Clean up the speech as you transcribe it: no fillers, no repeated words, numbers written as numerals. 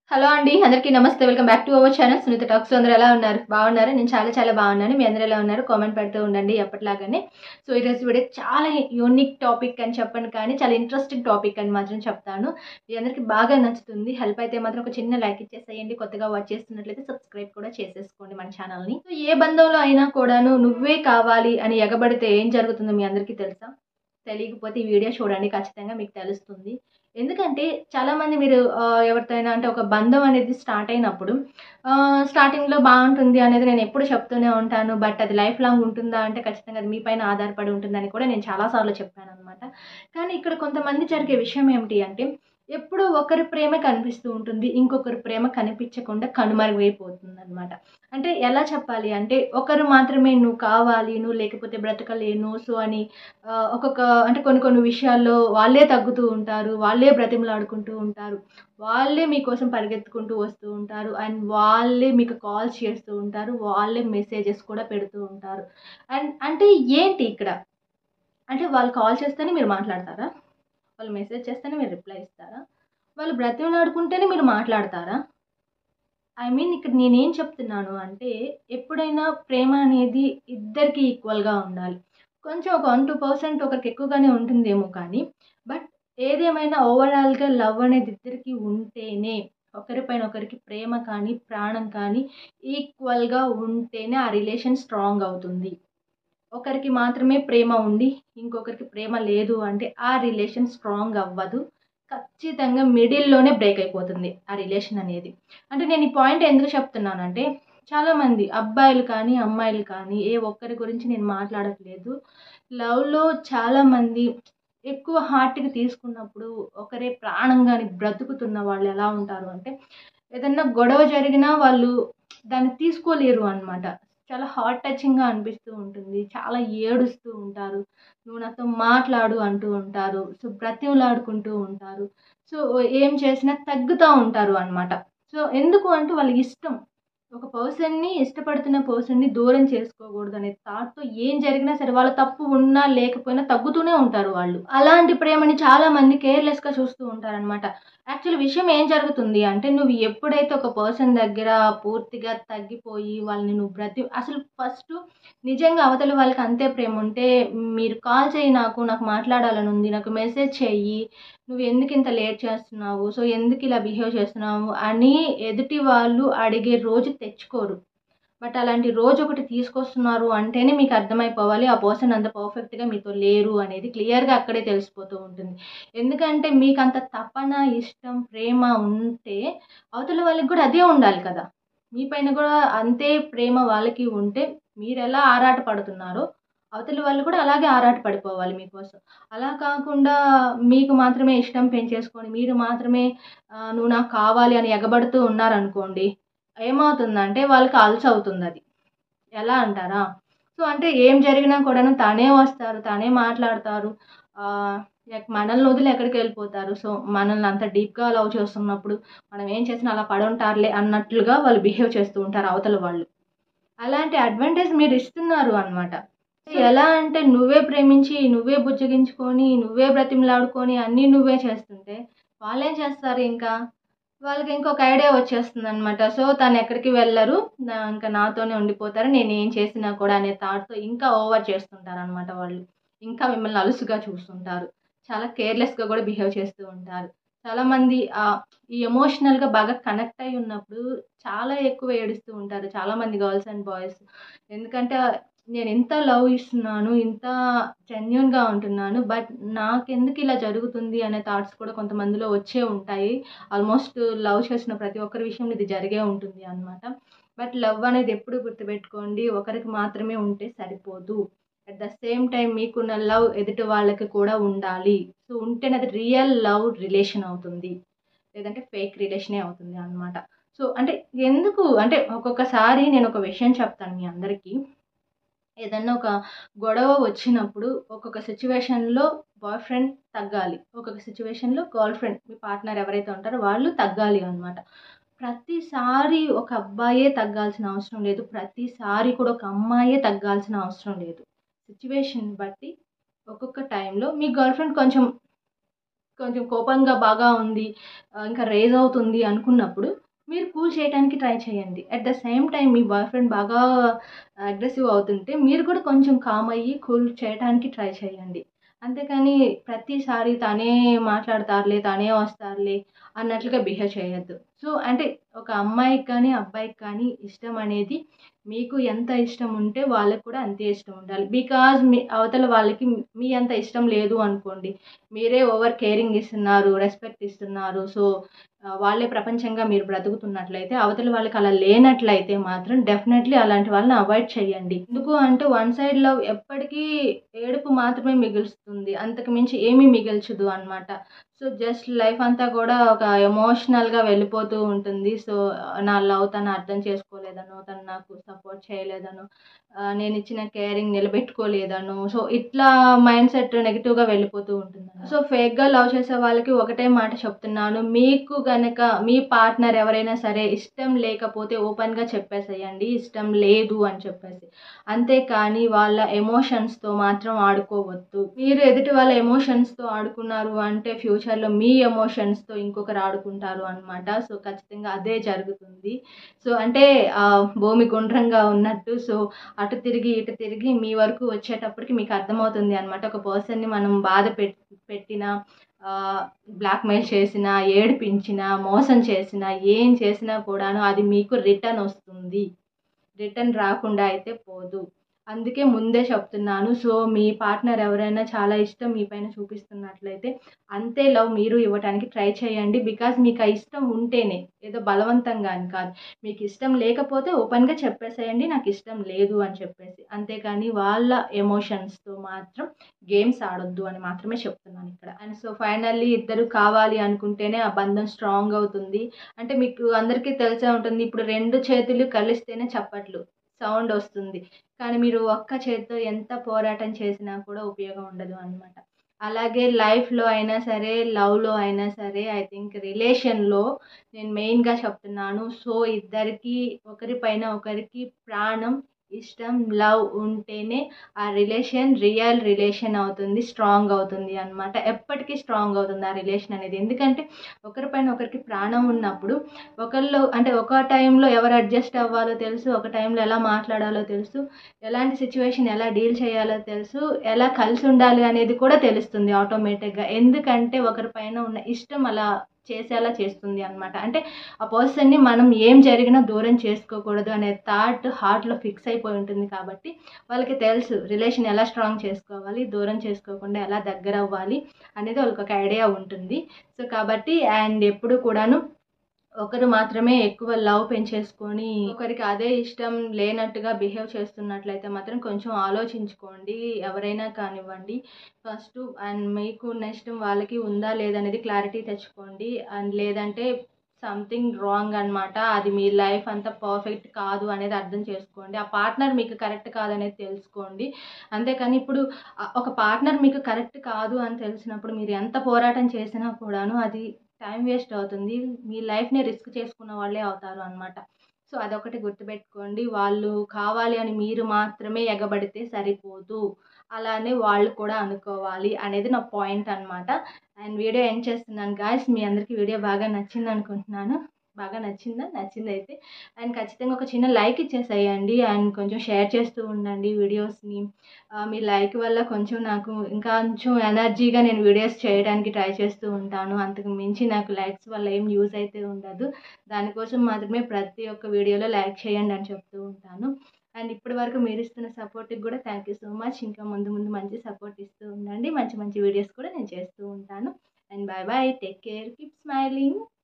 Hello అండి. అందరికీ నమస్తే. Welcome back to our channel Sunitha talks. అందరూ ఎలా ఉన్నారు? బాగున్నారా? నేను చాలా బాగున్నాను. మీ అందరూ ఎలా ఉన్నారు? కామెంట్ పెడుతూ ఉండండి ఎప్పటిలాగానే. సో, ఈరోజు వీడియో చాలా యూనిక్ టాపిక్ అని చెప్పను కానీ చాలా ఇంట్రెస్టింగ్ టాపిక్ అని మాత్రం చెప్తాను. మీ అందరికీ బాగా నచ్చుతుంది. హెల్ప్ అయితే మాత్రం ఒక చిన్న లైక్ ఇచ్చేసేయండి. కొత్తగా వాచ్ చేస్తున్నట్లయితే సబ్స్క్రైబ్ కూడా చేసేసుకోండి మన ఛానల్‌ని. సో, ఏ బంధంలో అయినా కూడాను నువ్వే కావాలి అని ఎగబడితే ఏం జరుగుతుందో మీ అందరికీ తెలుసా? తెలియకపోతే ఈ వీడియో చూడండి. ఖచ్చితంగా మీకు తెలుస్తుంది. ఎందుకంటే చాలామంది మీరు ఎవరితో అయినా అంటే ఒక బంధం అనేది స్టార్ట్ అయినప్పుడు స్టార్టింగ్‌లో బావుంటుంది అనేది నేను ఎప్పుడు చెప్తూనే ఉంటాను. బట్ అది లైఫ్ లాంగ్ ఉంటుందా అంటే ఖచ్చితంగా అది మీ పైన ఆధారపడి ఉంటుందని కూడా నేను చాలా సార్లు చెప్పాననమాట. కానీ ఇక్కడ కొంతమంది జరిగే విషయం ఏమిటి అంటే ఎప్పుడూ ఒకరి ప్రేమ కనిపిస్తూ ఉంటుంది. ఇంకొకరి ప్రేమ కనిపించకుండా కనుమరుగైపోతుందనమాట. అంటే ఎలా చెప్పాలి అంటే ఒకరు మాత్రమే నువ్వు కావాలి, నువ్వు లేకపోతే బ్రతకలేను సో అని ఒక్కొక్క అంటే కొన్ని విషయాల్లో వాళ్ళే తగ్గుతూ ఉంటారు. వాళ్ళే బ్రతిమలాడుకుంటూ ఉంటారు. వాళ్ళే మీకోసం పరిగెత్తుకుంటూ వస్తూ ఉంటారు. అండ్ వాళ్ళే మీకు కాల్స్ చేస్తూ ఉంటారు. వాళ్ళే మెసేజెస్ కూడా పెడుతూ ఉంటారు. అండ్ అంటే ఏంటి ఇక్కడ? అంటే వాళ్ళు కాల్ చేస్తేనే మీరు మాట్లాడతారా? వాళ్ళు మెసేజ్ చేస్తేనే మీరు రిప్లై ఇస్తారా? వాళ్ళు బ్రతిమలాడుకుంటేనే మీరు మాట్లాడతారా? ఇక్కడ నేనేం చెప్తున్నాను అంటే, ఎప్పుడైనా ప్రేమ అనేది ఇద్దరికీ ఈక్వల్‌గా ఉండాలి. కొంచెం ఒక 1, 2% ఒకరికి ఎక్కువగానే ఉంటుందేమో కానీ, బట్ ఏదేమైనా ఓవరాల్‌గా లవ్ అనేది ఇద్దరికీ ఉంటేనే, ఒకరిపైన ఒకరికి ప్రేమ కానీ, ప్రాణం కానీ ఈక్వల్‌గా ఉంటేనే ఆ రిలేషన్ స్ట్రాంగ్ అవుతుంది. ఒకరికి మాత్రమే ప్రేమ ఉండి, ఇంకొకరికి ప్రేమ లేదు అంటే ఆ రిలేషన్ స్ట్రాంగ్ అవ్వదు. ఖచ్చితంగా మిడిల్‌లోనే బ్రేక్ అయిపోతుంది ఆ రిలేషన్ అనేది. అంటే నేను ఈ పాయింట్ ఎందుకు చెప్తున్నానంటే, చాలామంది అబ్బాయిలు కానీ, అమ్మాయిలు కానీ ఏ ఒక్కరి గురించి నేను మాట్లాడట్లేదు. లవ్‌లో చాలామంది ఎక్కువ హార్ట్‌కి తీసుకున్నప్పుడు ఒకరే ప్రాణంగాని బ్రతుకుతున్న వాళ్ళు ఎలా ఉంటారు అంటే, ఏదన్నా గొడవ జరిగినా వాళ్ళు దాన్ని తీసుకోలేరు అనమాట. చాలా హార్ట్ టచింగ్‌గా అనిపిస్తూ ఉంటుంది. చాలా ఏడుస్తూ ఉంటారు. "నువ్వు నాతో మాట్లాడు" అంటూ ఉంటారు. సో, బ్రతిమలాడుకుంటూ ఉంటారు. సో, ఏం చేసినా తగ్గుతా ఉంటారు అనమాట. సో, ఎందుకు అంటే వాళ్ళకిష్టం. ఒక పర్సన్‌ని ఇష్టపడుతున్న పర్సన్‌ని దూరం చేసుకోకూడదనే థాట్‌తో ఏం జరిగినా సరే వాళ్ళ తప్పు ఉన్నా, లేకపోయినా తగ్గుతూనే ఉంటారు వాళ్ళు. అలాంటి ప్రేమని చాలామంది కేర్‌లెస్‌గా చూస్తూ ఉంటారనమాట. యాక్చువల్లీ విషయం ఏం జరుగుతుంది అంటే, నువ్వు ఎప్పుడైతే ఒక పర్సన్ దగ్గర పూర్తిగా తగ్గిపోయి వాళ్ళని నువ్వు అసలు ఫస్టు నిజంగా అవతల వాళ్ళకి అంతే ప్రేముంటే, మీరు కాల్ చెయ్యి నాకు మాట్లాడాలనుంది, నాకు మెసేజ్ చెయ్యి, నువ్వెందుకింత లేట్ చేస్తున్నావు? సో, ఎందుకిలా బిహేవ్ చేస్తున్నావు? అని ఎదుటి వాళ్ళు అడిగే రోజు తెచ్చుకోరు. బట్ అలాంటి రోజొకటి తీసుకొస్తున్నారు అంటేనే మీకు అర్థమైపోవాలి. ఆ పర్సన్ అంత పర్ఫెక్ట్‌గా మీతో లేరు అనేది క్లియర్‌గా అక్కడే తెలిసిపోతూ ఉంటుంది. ఎందుకంటే మీకంత తపన, ఇష్టం, ప్రేమ ఉంటే అవతల వాళ్ళకి గూడా అదే ఉండాలి కదా! మీ పైన గూడా అంతే ప్రేమ వాళ్ళకి ఉంటే మీరెలా ఆరాట పడుతున్నారో అవతలి వాళ్ళు కూడా అలాగే ఆరాట పడిపోవాలి మీకోసం. అలా కాకుండా మీకు మాత్రమే ఇష్టం పెంచేసుకొని మీరు మాత్రమే నువ్వు నాకు కావాలి అని ఎగబడుతూ ఉన్నారనుకోండి ఏమవుతుందంటే వాళ్ళకి అలుసవుతుందది. ఎలా అంటారా? సో, అంటే ఏం జరిగినా కూడాను తనే వస్తారు, తనే మాట్లాడతారు. మనల్ని వదిలి ఎక్కడికెళ్ళిపోతారు. సో, మనల్ని అంత డీప్‌గా లవ్ చేస్తున్నప్పుడు మనం ఏం చేసినా అలా పడుంటారులే అన్నట్లుగా వాళ్ళు బిహేవ్ చేస్తూ ఉంటారు అవతల వాళ్ళు. అలాంటి అడ్వాంటేజ్ మీరిస్తున్నారు అనమాట. ఎలా అంటే నువ్వే ప్రేమించి, నువ్వే బుజ్జగించుకొని, నువ్వే బ్రతిమలాడుకొని అన్నీ నువ్వే చేస్తుంటే వాళ్ళేం చేస్తారు ఇంకా? వాళ్ళకి ఇంకొక ఐడియా వచ్చేస్తుందనమాట. సో, తనెక్కడికి వెళ్ళరు. ఇంక నాతోనే ఉండిపోతారు. నేనేం చేసినా కూడా అనే థాట్‌తో ఇంకా ఓవర్ చేస్తుంటారనమాట వాళ్ళు. ఇంకా మిమ్మల్ని అలుసుగా చూస్తుంటారు. చాలా కేర్‌లెస్‌గా గూడా బిహేవ్ చేస్తూ ఉంటారు. చాలామంది ఈ ఎమోషనల్‌గా బాగా కనెక్ట్ అయ్యి ఉన్నప్పుడు చాలా ఎక్కువ ఏడుస్తూ ఉంటారు. చాలామంది గర్ల్స్ అండ్ బాయ్స్. ఎందుకంటే నేనింత లవ్ ఇస్తున్నాను. ఇంత జెన్యూన్‌గా ఉంటున్నాను. బట్ నాకెందుకిలా జరుగుతుంది అనే థాట్స్ కూడా కొంతమందిలో వచ్చే ఉంటాయి. ఆల్మోస్ట్ లవ్ చేసిన ప్రతి ఒక్కరి విషయంలో ఇది జరిగే ఉంటుంది అనమాట. బట్ లవ్ అనేది ఎప్పుడు గుర్తుపెట్టుకోండి. ఒకరికి మాత్రమే ఉంటే సరిపోదు. అట్ ద సేమ్ టైమ్ మీకున్న లవ్ ఎదుటి వాళ్ళకి కూడా ఉండాలి. సో, ఉంటేనే అది రియల్ లవ్ రిలేషన్ అవుతుంది. లేదంటే ఫేక్ రిలేషనే అవుతుంది అనమాట. సో, అంటే ఎందుకు అంటే ఒక్కొక్కసారి నేనొక విషయం చెప్తాను మీ అందరికీ. ఏదన్నా ఒక గొడవ వచ్చినప్పుడు ఒక్కొక్క సిట్యుయేషన్‌లో బాయ్ ఫ్రెండ్ తగ్గాలి. ఒక్కొక్క సిట్యుయేషన్‌లో గర్ల్ ఫ్రెండ్ మీ పార్ట్నర్ ఎవరైతే ఉంటారో వాళ్ళు తగ్గాలి అనమాట. ప్రతిసారి ఒక అబ్బాయే తగ్గాల్సిన అవసరం లేదు. ప్రతిసారి కూడా ఒక అమ్మాయే తగ్గాల్సిన అవసరం లేదు. సిట్యుయేషన్‌ని బట్టి ఒక్కొక్క టైంలో మీ గర్ల్ ఫ్రెండ్ కొంచెం కొంచెం కోపంగా బాగా ఉంది, ఇంకా రేజ్ అవుతుంది అనుకున్నప్పుడు మీరు కూల్ చేయడానికి ట్రై చేయండి. అట్ ద సేమ్ టైమ్ మీ బాయ్ ఫ్రెండ్ బాగా అగ్రెసివ్ అవుతుంటే మీరు కూడా కొంచెం కామ్ అయ్యి కూల్ చేయడానికి ట్రై చేయండి. అంతేకాని ప్రతిసారి తనే మాట్లాడతారులే, తనే వస్తారులే అన్నట్లుగా బిహేవ్ చేయొద్దు. సో, అంటే ఒక అమ్మాయికి కానీ, అబ్బాయికి కానీ ఇష్టం అనేది మీకు ఎంత ఇష్టం ఉంటే వాళ్ళకి కూడా అంతే ఇష్టం ఉండాలి. బికాజ్ మీ అవతల వాళ్ళకి మీ అంత ఇష్టం లేదు అనుకోండి. మీరే ఓవర్ కేరింగ్ ఇస్తున్నారు, రెస్పెక్ట్ ఇస్తున్నారు. సో, వాళ్ళే ప్రపంచంగా మీరు బ్రతుకుతున్నట్లయితే, అవతల వాళ్ళకి అలా లేనట్లయితే మాత్రం డెఫినెట్‌లీ అలాంటి వాళ్ళని అవాయిడ్ చేయండి. ఎందుకు అంటే వన్ సైడ్ లవ్ ఎప్పటికీ ఏడుపు మాత్రమే మిగులుస్తుంది. అంతకు మించి ఏమీ మిగల్చదు అనమాట. సో, జస్ట్ లైఫ్ అంతా కూడా ఒక ఎమోషనల్‌గా వెళ్ళిపోతూ ఉంటుంది. సో, నా లవ్ తను అర్థం చేసుకోలేదనో, తను నాకు సపోర్ట్ చేయలేదనో, నేనిచ్చిన కేరింగ్ నిలబెట్టుకోలేదనో, సో, ఇట్లా మైండ్ సెట్ నెగెటివ్‌గా వెళ్ళిపోతూ ఉంటుందనమాట. సో, ఫేక్‌గా లవ్ చేసే వాళ్ళకి ఒకటే మాట చెప్తున్నాను. మీకు గనక మీ పార్ట్నర్ ఎవరైనా సరే ఇష్టం లేకపోతే ఓపెన్‌గా చెప్పేసేయండి. ఇష్టం లేదు అని చెప్పేసి. అంతేకానీ వాళ్ళ ఎమోషన్స్‌తో మాత్రం ఆడుకోవద్దు. మీరు ఎదుటి వాళ్ళ ఎమోషన్స్‌తో ఆడుకున్నారు అంటే ఫ్యూచర్‌లో మీ ఎమోషన్స్‌తో ఇంకొకరు ఆడుకుంటారు అనమాట. సో, ఖచ్చితంగా అదే జరుగుతుంది. సో, అంటే భూమి గుండ్రంగా ఉన్నట్టు సో, అటు తిరిగి, ఇటు తిరిగి మీ వరకు వచ్చేటప్పటికి మీకు అర్థమవుతుంది అనమాట. ఒక పర్సన్‌ని మనం బాధ పెట్టినా, బ్లాక్‌మెయిల్ చేసినా, ఏడిపించినా, మోసం చేసినా, ఏం చేసినా కూడాను అది మీకు రిటర్న్ వస్తుంది. రిటర్న్ రాకుండా అయితే పోదు. అందుకే ముందే చెప్తున్నాను. సో, మీ పార్ట్నర్ ఎవరైనా చాలా ఇష్టం మీ పైన చూపిస్తున్నట్లయితే అంతే లవ్ మీరు ఇవ్వటానికి ట్రై చేయండి. బికాజ్ మీకు ఆ ఇష్టం ఉంటేనే, ఏదో బలవంతంగా అని కాదు. మీకు ఇష్టం లేకపోతే ఓపెన్‌గా చెప్పేసేయండి నాకిష్టం లేదు అని చెప్పేసి. అంతేకానీ వాళ్ళ ఎమోషన్స్‌తో మాత్రం గేమ్స్ ఆడొద్దు అని మాత్రమే చెప్తున్నాను ఇక్కడ. అండ్ సో, ఫైనల్లీ ఇద్దరు కావాలి అనుకుంటేనే ఆ బంధం స్ట్రాంగ్ అవుతుంది. అంటే మీకు అందరికీ తెలిసే ఉంటుంది. ఇప్పుడు 2 చేతులు కలిస్తేనే చప్పట్లు సౌండ్ వస్తుంది. కానీ మీరు ఒక్క చేత్తో ఎంత పోరాటం చేసినా కూడా ఉపయోగం ఉండదు అనమాట. అలాగే లైఫ్‌లో అయినా సరే, లవ్‌లో అయినా సరే, ఐ థింక్ రిలేషన్‌లో నేను మెయిన్‌గా చెప్తున్నాను. సో, ఇద్దరికీ ఒకరి పైన ఒకరికి ప్రాణం, ఇష్టం, లవ్ ఉంటేనే ఆ రిలేషన్ రియల్ రిలేషన్ అవుతుంది. స్ట్రాంగ్ అవుతుంది అనమాట. ఎప్పటికీ స్ట్రాంగ్ అవుతుంది ఆ రిలేషన్ అనేది. ఎందుకంటే ఒకరి పైన ఒకరికి ప్రాణం ఉన్నప్పుడు ఒకళ్ళు అంటే ఒక టైంలో ఎవరు అడ్జస్ట్ అవ్వాలో తెలుసు. ఒక టైంలో ఎలా మాట్లాడాలో తెలుసు. ఎలాంటి సిట్యుయేషన్ ఎలా డీల్ చేయాలో తెలుసు. ఎలా కలిసి ఉండాలి అనేది కూడా తెలుస్తుంది ఆటోమేటిక్‌గా. ఎందుకంటే ఒకరి పైన ఉన్న ఇష్టం అలా చేసేలా చేస్తుంది అనమాట. అంటే ఆ పర్సన్‌ని మనం ఏం జరిగినా దూరం చేసుకోకూడదు అనే థాట్ హార్ట్‌లో ఫిక్స్ అయిపోయి ఉంటుంది కాబట్టి వాళ్ళకి తెలుసు రిలేషన్ ఎలా స్ట్రాంగ్ చేసుకోవాలి, దూరం చేసుకోకుండా ఎలా దగ్గరవ్వాలి అనేది వాళ్ళకొక ఐడియా ఉంటుంది. సో, కాబట్టి అండ్ ఎప్పుడు కూడాను ఒకరు మాత్రమే ఎక్కువ లవ్ పెంచేసుకొని ఒకరికి అదే ఇష్టం లేనట్టుగా బిహేవ్ చేస్తున్నట్లయితే మాత్రం కొంచెం ఆలోచించుకోండి. ఎవరైనా కానివ్వండి. ఫస్టు అండ్ మీకున్న ఇష్టం వాళ్ళకి ఉందా లేదా అనేది క్లారిటీ తెచ్చుకోండి. అండ్ లేదంటే సంథింగ్ రాంగ్ అనమాట. అది మీ లైఫ్ అంతా పర్ఫెక్ట్ కాదు అనేది అర్థం చేసుకోండి. ఆ పార్ట్నర్ మీకు కరెక్ట్ కాదనేది తెలుసుకోండి. అంతేకాని ఇప్పుడు ఒక పార్ట్నర్ మీకు కరెక్ట్ కాదు అని తెలిసినప్పుడు మీరు ఎంత పోరాటం చేసినా కూడాను అది టైం వేస్ట్ అవుతుంది. మీ లైఫ్‌ని రిస్క్ చేసుకున్న వాళ్ళే అవుతారు అనమాట. సో, అదొకటి గుర్తుపెట్టుకోండి. వాళ్ళు కావాలి అని మీరు మాత్రమే ఎగబడితే సరిపోదు. అలానే వాళ్ళు కూడా అనుకోవాలి అనేది నా పాయింట్ అనమాట. అండ్ వీడియో ఎండ్ చేస్తున్నాను గాయ్స్. మీ అందరికీ వీడియో బాగా నచ్చిందనుకుంటున్నాను. బాగా నచ్చిందా? నచ్చిందయితే అండ్ ఖచ్చితంగా ఒక చిన్న లైక్ ఇచ్చేసేయండి. అండ్ కొంచెం షేర్ చేస్తూ ఉండండి వీడియోస్‌ని. మీ లైక్ వల్ల కొంచెం నాకు ఇంకా కొంచెం ఎనర్జీగా నేను వీడియోస్ చేయడానికి ట్రై చేస్తూ ఉంటాను. అంతకు మించి నాకు లైక్స్ వల్ల ఏం యూజ్ అయితే ఉండదు. దానికోసం మాత్రమే ప్రతి ఒక్క వీడియోలో లైక్ చేయండి అని చెప్తూ ఉంటాను. అండ్ ఇప్పటి వరకు మీరిస్తున్న సపోర్ట్‌కి కూడా థ్యాంక్ యూ సో మచ్. ఇంకా ముందు ముందు మంచి సపోర్ట్ ఇస్తూ ఉండండి. మంచి మంచి వీడియోస్ కూడా నేను చేస్తూ ఉంటాను. And bye bye. Take care. Keep smiling.